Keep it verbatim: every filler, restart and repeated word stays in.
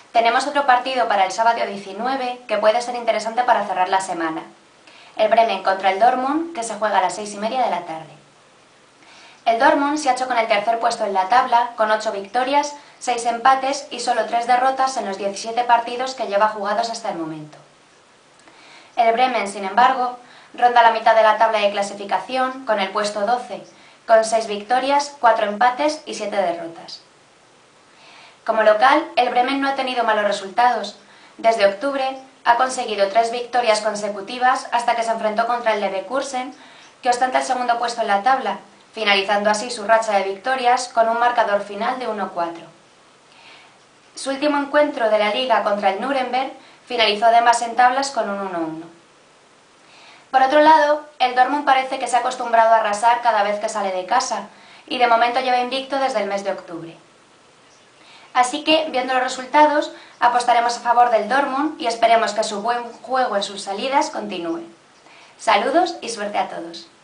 Tenemos otro partido para el sábado diecinueve que puede ser interesante para cerrar la semana. El Bremen contra el Dortmund, que se juega a las seis y media de la tarde. El Dortmund se ha hecho con el tercer puesto en la tabla, con ocho victorias, seis empates y solo tres derrotas en los diecisiete partidos que lleva jugados hasta el momento. El Bremen, sin embargo, ronda la mitad de la tabla de clasificación con el puesto doce, con seis victorias, cuatro empates y siete derrotas. Como local, el Bremen no ha tenido malos resultados. Desde octubre ha conseguido tres victorias consecutivas hasta que se enfrentó contra el Leverkusen, que ostenta el segundo puesto en la tabla, finalizando así su racha de victorias con un marcador final de uno a cuatro. Su último encuentro de la Liga contra el Nuremberg finalizó además en tablas con un uno a uno. Por otro lado, el Dortmund parece que se ha acostumbrado a arrasar cada vez que sale de casa y de momento lleva invicto desde el mes de octubre. Así que, viendo los resultados, apostaremos a favor del Dortmund y esperemos que su buen juego en sus salidas continúe. Saludos y suerte a todos.